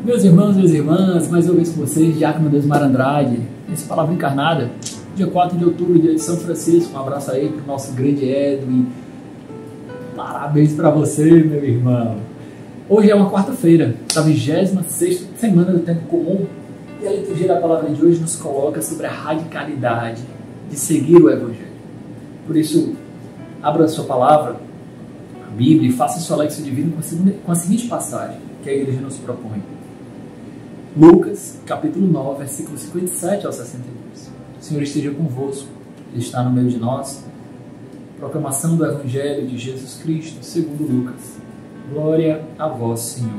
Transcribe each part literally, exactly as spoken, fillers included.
Meus irmãos, minhas irmãs, mais uma vez com vocês, Diácono Desmar Andrade, nesse Palavra Encarnada, dia quatro de outubro, dia de São Francisco. Um abraço aí para o nosso grande Edwin. Parabéns para você, meu irmão. Hoje é uma quarta-feira, da vigésima sexta semana do Tempo Comum, e a liturgia da palavra de hoje nos coloca sobre a radicalidade de seguir o Evangelho. Por isso, abra a sua palavra, a Bíblia, e faça sua lexia divina com a, segunda, com a seguinte passagem que a igreja nos propõe. Lucas, capítulo nove, versículos cinquenta e sete ao sessenta e dois. O Senhor esteja convosco, Ele está no meio de nós. Proclamação do Evangelho de Jesus Cristo, segundo Lucas. Glória a vós, Senhor.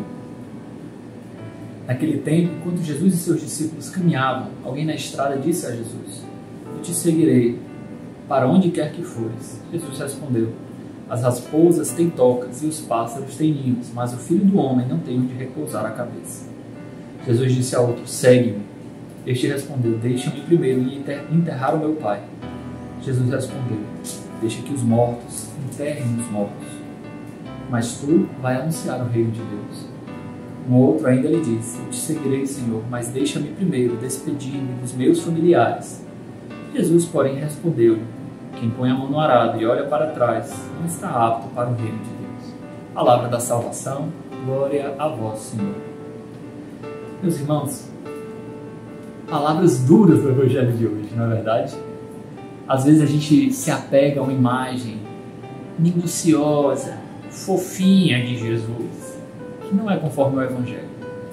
Naquele tempo, enquanto Jesus e seus discípulos caminhavam, alguém na estrada disse a Jesus: Eu te seguirei, para onde quer que fores. Jesus respondeu: As raposas têm tocas e os pássaros têm ninhos, mas o Filho do Homem não tem onde repousar a cabeça. Jesus disse a outro: Segue-me. Este respondeu: Deixa-me primeiro ir enterrar o meu Pai. Jesus respondeu: Deixa que os mortos enterrem os mortos, mas tu vai anunciar o reino de Deus. Um outro ainda lhe disse: Eu te seguirei, Senhor, mas deixa-me primeiro despedir-me dos meus familiares. Jesus, porém, respondeu: Quem põe a mão no arado e olha para trás não está apto para o reino de Deus. Palavra da salvação, glória a vós, Senhor. Meus irmãos, palavras duras do Evangelho de hoje, não é verdade? Às vezes a gente se apega a uma imagem minuciosa, fofinha de Jesus, que não é conforme o Evangelho.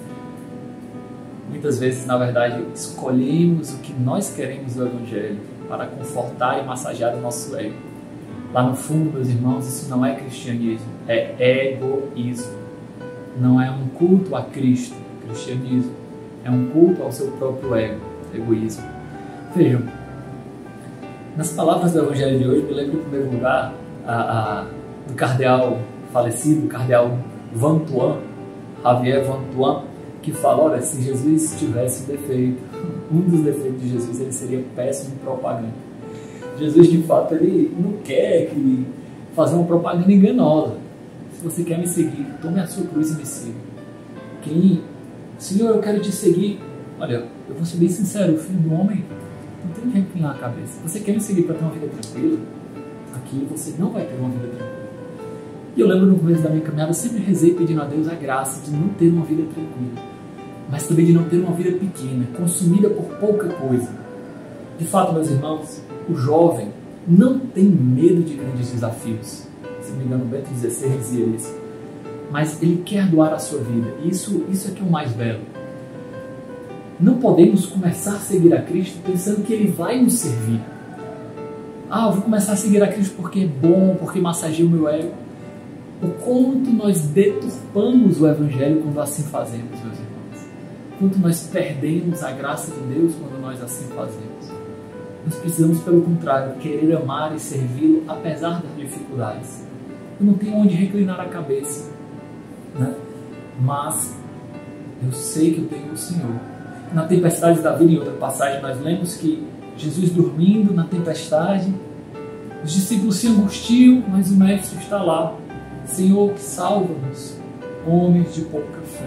Muitas vezes, na verdade, escolhemos o que nós queremos do Evangelho para confortar e massagear o nosso ego. Lá no fundo, meus irmãos, isso não é cristianismo, é egoísmo. Não é um culto a Cristo, cristianismo. É um culto ao seu próprio ego, egoísmo. Vejam, nas palavras do Evangelho de hoje, me lembro, em primeiro lugar, a, a, do cardeal falecido, o cardeal Vantuan, Javier Vantuan, que fala: olha, se Jesus tivesse um defeito, um dos defeitos de Jesus, ele seria péssimo em propaganda. Jesus, de fato, ele não quer que fazer uma propaganda enganosa. Se você quer me seguir, tome a sua cruz e me siga. Quem, Senhor, eu quero te seguir. Olha, eu vou ser bem sincero, o Filho do Homem não tem que reclinar a cabeça. Você quer me seguir para ter uma vida tranquila? Aqui você não vai ter uma vida tranquila. E eu lembro no começo da minha caminhada, eu sempre rezei pedindo a Deus a graça de não ter uma vida tranquila, mas também de não ter uma vida pequena, consumida por pouca coisa. De fato, meus irmãos, o jovem não tem medo de grandes desafios. Se não me engano, Bento dezesseis dizia isso. Mas ele quer doar a sua vida. E isso, isso é que é o mais belo. Não podemos começar a seguir a Cristo pensando que Ele vai nos servir. Ah, eu vou começar a seguir a Cristo porque é bom, porque massageia o meu ego. O quanto nós deturpamos o Evangelho quando assim fazemos, meus irmãos. Quanto nós perdemos a graça de Deus quando nós assim fazemos. Nós precisamos, pelo contrário, querer amar e servi-lo apesar das dificuldades. Eu não tenho onde reclinar a cabeça, né? Mas eu sei que eu tenho o Senhor. Na tempestade da vida, em outra passagem, nós lemos que Jesus dormindo na tempestade, os discípulos se angustiam, mas o Mestre está lá. Senhor, salva-nos, homens de pouca fé.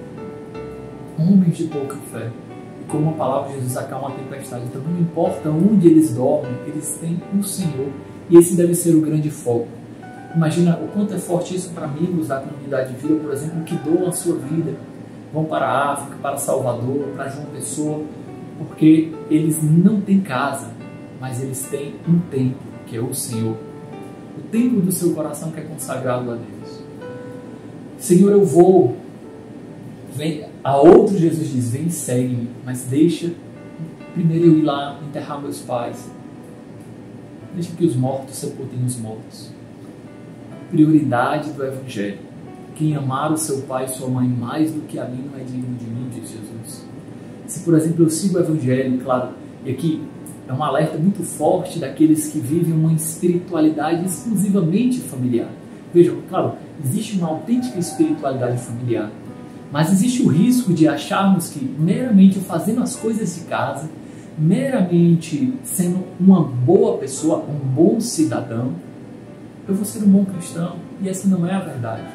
Homens de pouca fé. E como a palavra de Jesus acalma a tempestade, então não importa onde eles dormem, eles têm o Senhor. E esse deve ser o grande foco. Imagina o quanto é forte isso para amigos da comunidade de vida, por exemplo, que doam a sua vida. Vão para a África, para Salvador, para João Pessoa, porque eles não têm casa, mas eles têm um templo, que é o Senhor. O templo do seu coração que é consagrado a Deus. Senhor, eu vou. Vem, a outro Jesus diz: vem e segue-me, mas deixa primeiro eu ir lá enterrar meus pais. Deixa que os mortos sepultem os mortos. A prioridade do Evangelho. Quem amar o seu pai e sua mãe mais do que a mim não é digno de mim, diz Jesus. Se, por exemplo, eu sigo o Evangelho, claro, e aqui é um alerta muito forte daqueles que vivem uma espiritualidade exclusivamente familiar. Vejam, claro, existe uma autêntica espiritualidade familiar, mas existe o risco de acharmos que meramente fazendo as coisas de casa, meramente sendo uma boa pessoa, um bom cidadão, eu vou ser um bom cristão. E essa não é a verdade.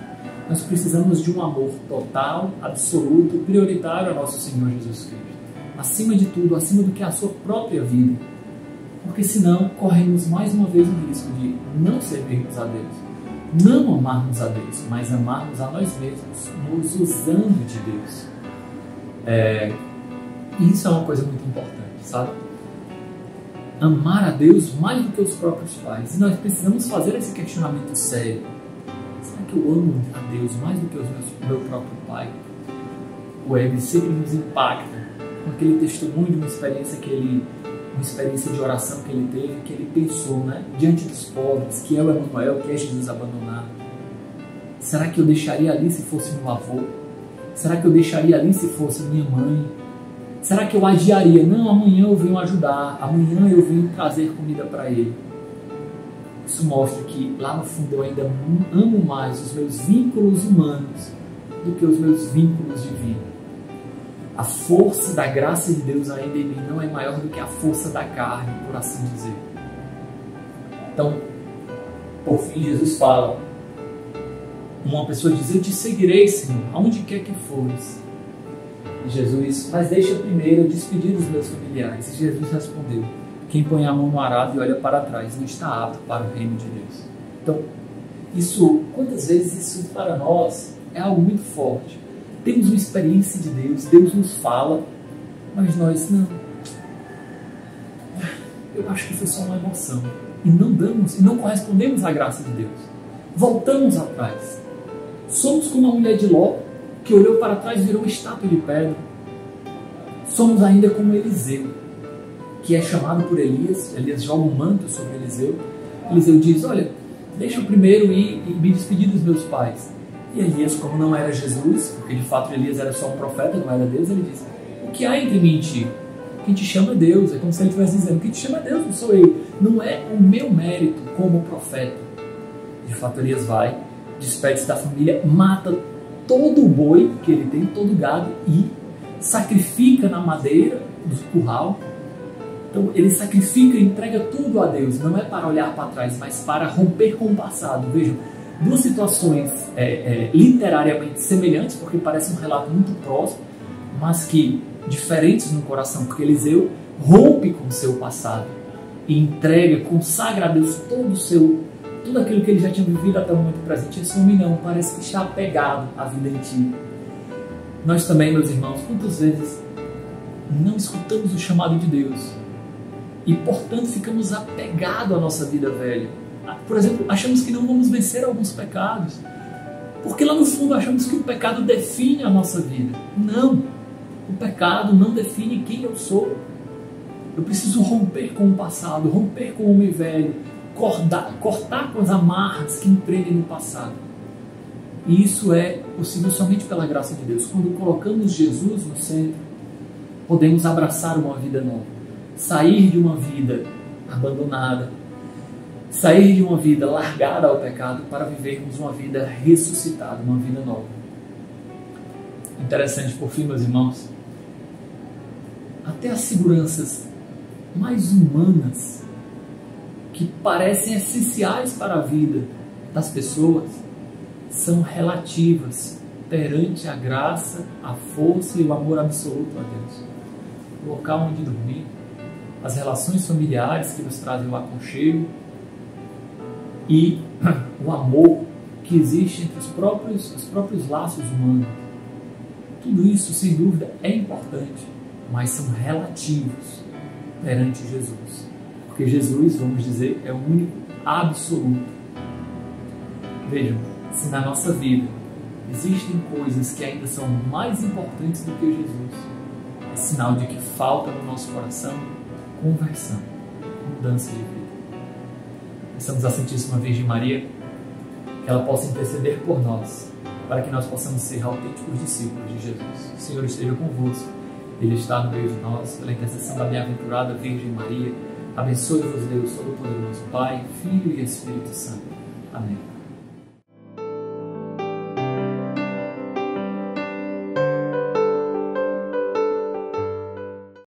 Nós precisamos de um amor total, absoluto, prioritário ao nosso Senhor Jesus Cristo. Acima de tudo, acima do que a sua própria vida. Porque senão corremos mais uma vez o risco de não servirmos a Deus, não amarmos a Deus, mas amarmos a nós mesmos, nos usando de Deus. É, isso é uma coisa muito importante, sabe? Amar a Deus mais do que os próprios pais. E nós precisamos fazer esse questionamento sério. Será que eu amo a Deus mais do que o meu próprio pai? O Eb sempre nos impacta com aquele testemunho de uma experiência que ele, uma experiência de oração que ele teve, que ele pensou, né, diante dos pobres, que é o Emanuel, que é Jesus abandonado. Será que eu deixaria ali se fosse meu avô? Será que eu deixaria ali se fosse minha mãe? Será que eu adiaria? Não, amanhã eu venho ajudar, amanhã eu venho trazer comida para ele. Isso mostra que lá no fundo eu ainda amo mais os meus vínculos humanos do que os meus vínculos divinos. A força da graça de Deus ainda em mim não é maior do que a força da carne, por assim dizer. Então, por fim, Jesus fala, uma pessoa diz, eu te seguirei, Senhor, aonde quer que fores. E Jesus, mas deixa primeiro eu despedir dos meus familiares. E Jesus respondeu, quem põe a mão no arado e olha para trás não está apto para o reino de Deus. Então, isso, quantas vezes isso para nós é algo muito forte. Temos uma experiência de Deus, Deus nos fala, mas nós não. Eu acho que foi só uma emoção. E não damos, e não correspondemos à graça de Deus. Voltamos atrás. Somos como a mulher de Ló, que olhou para trás e virou uma estátua de pedra. Somos ainda como Eliseu, que é chamado por Elias. Elias joga um manto sobre Eliseu. Eliseu diz, olha, deixa eu primeiro ir e me despedir dos meus pais. E Elias, como não era Jesus, porque de fato Elias era só um profeta, não era Deus, ele diz, o que há entre mim e ti? Quem te chama é Deus. É como se ele estivesse dizendo, quem te chama é Deus, não sou eu. Não é o meu mérito como profeta. De fato Elias vai, despede-se da família, mata todo o boi que ele tem, todo o gado, e sacrifica na madeira do curral. Então ele sacrifica e entrega tudo a Deus, não é para olhar para trás, mas para romper com o passado. Vejam, duas situações é, é, literariamente semelhantes, porque parece um relato muito próximo, mas que diferentes no coração, porque Eliseu rompe com o seu passado e entrega, consagra a Deus todo o seu tudo aquilo que ele já tinha vivido até o momento presente. Esse homem não, parece que está apegado à vida antiga. Nós também, meus irmãos, quantas vezes não escutamos o chamado de Deus e, portanto, ficamos apegados à nossa vida velha. Por exemplo, achamos que não vamos vencer alguns pecados, porque lá no fundo achamos que o pecado define a nossa vida. Não, o pecado não define quem eu sou. Eu preciso romper com o passado, romper com o homem velho, Cortar, cortar com as amarras que me prendem no passado. E isso é possível somente pela graça de Deus. Quando colocamos Jesus no centro, podemos abraçar uma vida nova, sair de uma vida abandonada, sair de uma vida largada ao pecado para vivermos uma vida ressuscitada, uma vida nova. Interessante, por fim, meus irmãos, até as seguranças mais humanas que parecem essenciais para a vida das pessoas, são relativas perante a graça, a força e o amor absoluto a Deus. O local onde dormir, as relações familiares que nos trazem o aconchego e o amor que existe entre os próprios, os próprios laços humanos. Tudo isso, sem dúvida, é importante, mas são relativos perante Jesus. Porque Jesus, vamos dizer, é o único absoluto. Vejam, se na nossa vida existem coisas que ainda são mais importantes do que Jesus, é sinal de que falta no nosso coração conversão, mudança de vida. Peçamos à Santíssima Virgem Maria que ela possa interceder por nós, para que nós possamos ser autênticos discípulos de Jesus. O Senhor esteja convosco, Ele está no meio de nós, pela intercessão da bem-aventurada Virgem Maria. Abençoe-vos Deus Todo-Poderoso, Pai, Filho e Espírito Santo. Amém.